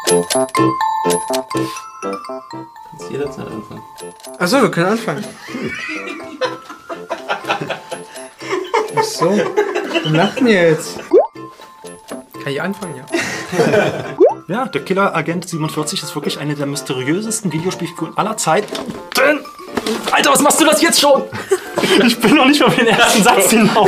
Kannst jederzeit anfangen. Achso, wir können anfangen. Ach so, wir lachen jetzt. Kann ich anfangen, ja? Ja, der Killer Agent 47 ist wirklich eine der mysteriösesten Videospielfiguren aller Zeiten. Alter, was machst du das jetzt schon? Ich bin noch nicht mal auf den ersten Satz hinaus.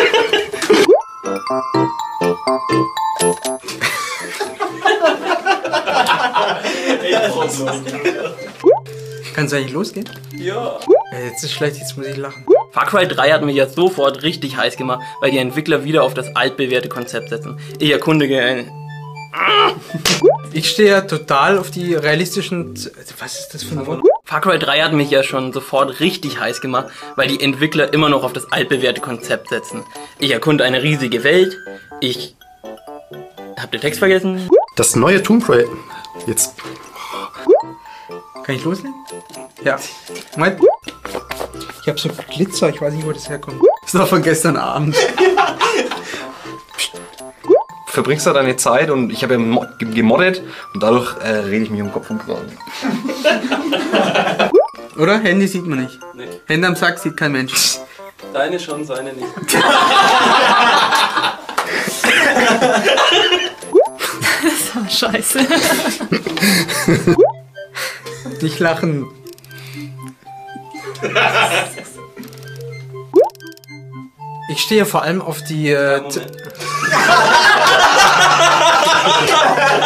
Kann es eigentlich losgehen? Ja. Jetzt ist schlecht, jetzt muss ich lachen. Far Cry 3 hat mich jetzt sofort richtig heiß gemacht, weil die Entwickler wieder auf das altbewährte Konzept setzen. Ich erkundige ein... Ich stehe ja total auf die realistischen... Was ist das für ein Wort? Far Cry 3 hat mich ja schon sofort richtig heiß gemacht, weil die Entwickler immer noch auf das altbewährte Konzept setzen. Ich erkunde eine riesige Welt, ich... Hab den Text vergessen? Das neue Tomb Raider. Jetzt. Kann ich loslegen? Ja. Moment. Ich habe so Glitzer, ich weiß nicht, wo das herkommt. Das ist noch von gestern Abend. Verbringst da deine Zeit und ich habe ja gemoddet und dadurch rede ich mich um Kopf und Kragen. Oder? Handy sieht man nicht. Nee. Hände am Sack sieht kein Mensch. Deine schon, seine nicht. Das war scheiße. Nicht lachen. Ich stehe vor allem auf die...